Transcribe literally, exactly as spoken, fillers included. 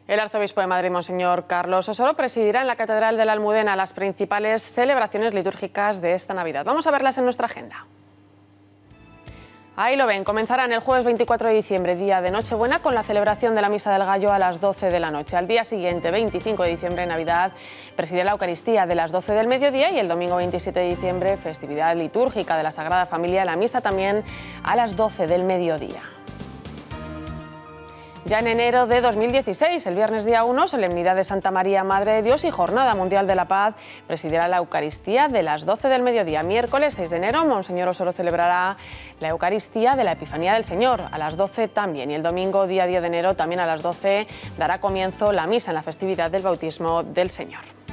El arzobispo de Madrid, Monseñor Carlos Osoro, presidirá en la Catedral de la Almudena las principales celebraciones litúrgicas de esta Navidad. Vamos a verlas en nuestra agenda. Ahí lo ven, comenzarán el jueves veinticuatro de diciembre, día de Nochebuena, con la celebración de la Misa del Gallo a las doce de la noche. Al día siguiente, veinticinco de diciembre, Navidad, presidirá la Eucaristía de las doce del mediodía, y el domingo veintisiete de diciembre, festividad litúrgica de la Sagrada Familia, la misa también a las doce del mediodía. Ya en enero de dos mil dieciséis, el viernes día uno, solemnidad de Santa María, Madre de Dios, y Jornada Mundial de la Paz, presidirá la Eucaristía de las doce del mediodía. Miércoles seis de enero, Monseñor Osoro celebrará la Eucaristía de la Epifanía del Señor a las doce también. Y el domingo, día diez de enero, también a las doce, dará comienzo la misa en la festividad del bautismo del Señor.